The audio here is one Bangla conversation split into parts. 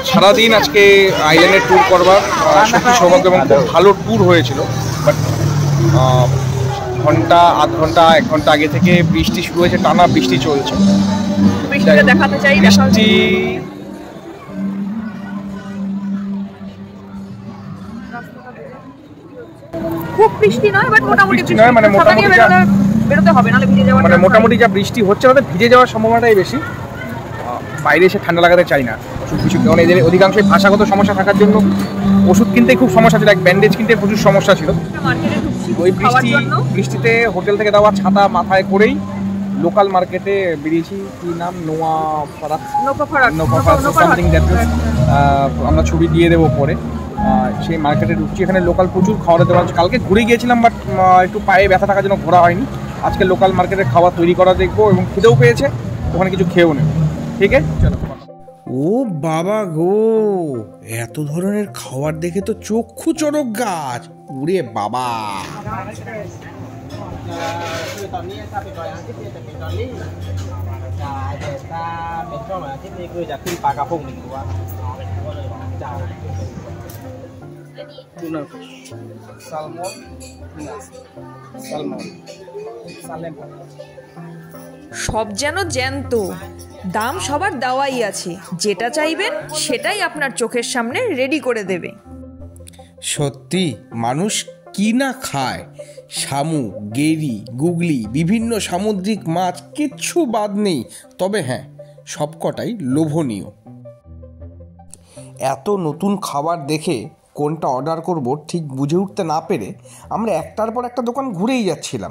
সারাদিন আজকে আইল্যান্ডে ট্যুর করবার সত্যি সৌভাগ্য এবং খুব ভালো ট্যুর হয়েছিল। বাট ঘন্টা আধ ঘন্টা 1 ঘন্টা আগে থেকে বৃষ্টি শুরু হয়েছে, টানা বৃষ্টি চলছে। দেখাতে চাই বৃষ্টি খুব বৃষ্টি নয়, বাট মোটামুটি বৃষ্টি নয়, মানে মোটামুটি বেরোতে হবে, নাহলে ভিজে যাওয়ার মানে মোটামুটি যা বৃষ্টি হচ্ছে তাতে ভিজে যাওয়ার সম্ভাবনাটাই বেশি। বাইরে এসে ঠান্ডা লাগাতে চাই না কিছু, কারণ এদের অধিকাংশই ভাষাগত সমস্যা থাকার জন্য ওষুধ কিনতে খুব সমস্যা ছিল, এক ব্যান্ডেজ কিনতে প্রচুর সমস্যা ছিল। ওই বৃষ্টিতে হোটেল থেকে দেওয়া ছাতা মাথায় করেই লোকাল মার্কেটে বেরিয়েছি। কি নাম? আমরা ছবি দিয়ে দেবো পরে। সেই মার্কেটে ঢুকছি, এখানে লোকাল প্রচুর খাওয়া দাওয়া। কালকে ঘুরে গিয়েছিলাম, বাট একটু পায়ে ব্যথা থাকার জন্য ঘোরা হয়নি। আজকে লোকাল মার্কেটে খাবার তৈরি করা দেখবো এবং খিদেও পেয়েছে, ওখানে কিছু খেয়েও নেব। ঠিক আছে, চলো। ও বাবা গো, এত ধরনের খাবার দেখে তো চক্ষু চড়ক গাছ। উরে বাবা, সব যেন জ্যান্ত, দাম সবার দেওয়াই আছে, যেটা চাইবেন সেটাই আপনার চোখের সামনে রেডি করে দেবে। সত্যি মানুষ কি না খায়। শামুক, গেরি, গুগলি, বিভিন্ন সামুদ্রিক মাছ, কিচ্ছু বাদ নেই। তবে হ্যাঁ, সবকটাই লোভনীয়। এত নতুন খাবার দেখে কোনটা অর্ডার করব ঠিক বুঝে উঠতে না পেরে আমরা একটার পর একটা দোকান ঘুরেই যাচ্ছিলাম।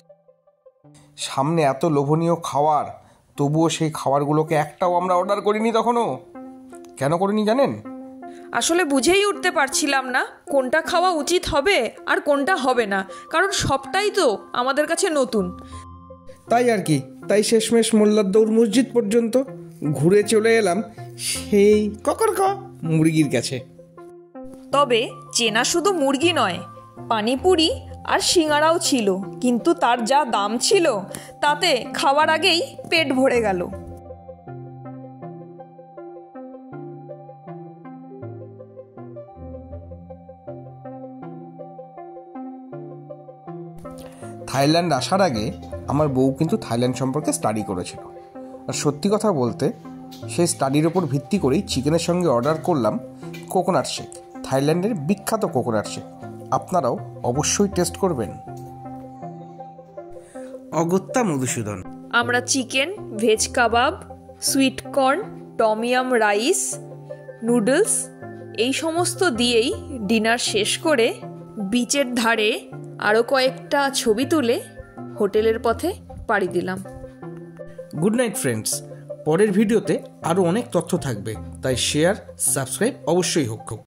সামনে এত লোভনীয় খাবার, তবুও সেই খাবারগুলোকে একটাও আমরা অর্ডার করিনি। তখনও কেন করিনি জানেন? আসলে বুঝেই উঠতে পারছিলাম না কোনটা খাওয়া উচিত হবে আর কোনটা হবে না, কারণ সবটাই তো আমাদের কাছে নতুন। তাই আর কি, তাই শেষমেশ মোল্লাদ্দৌর মসজিদ পর্যন্ত ঘুরে চলে এলাম সেই ককরক মুরগির কাছে। তবে চেনা শুধু মুরগি নয়, পানিপুরি আর সিঙ্গারাও ছিল, কিন্তু তার যা দাম ছিল তাতে খাওয়ার আগেই পেট ভরে গেল। থাইল্যান্ড আসার আগে আমার বউ কিন্তু থাইল্যান্ড সম্পর্কে স্টাডি করেছিল, আর সত্যি কথা বলতে সেই স্টাডির ওপর ভিত্তি করেই চিকেনের সঙ্গে অর্ডার করলাম কোকোনাট শেক, থাইল্যান্ডের বিখ্যাত কোকোনাট শেক। আপনারাও অবশ্যই টেস্ট করবেন। অগত্যা মধুসূদন। আমরা chicken, veg kebab, sweet corn, tom yum rice, noodles এই সমস্ত দিয়েই ডিনার শেষ করে বিচের ধারে আরও কয়েকটা ছবি তুলে হোটেলের পথে পাড়ি দিলাম। Good night friends. পরের ভিডিওতে আরও অনেক তথ্য থাকবে, তাই শেয়ার, সাবস্ক্রাইব অবশ্যই হোক।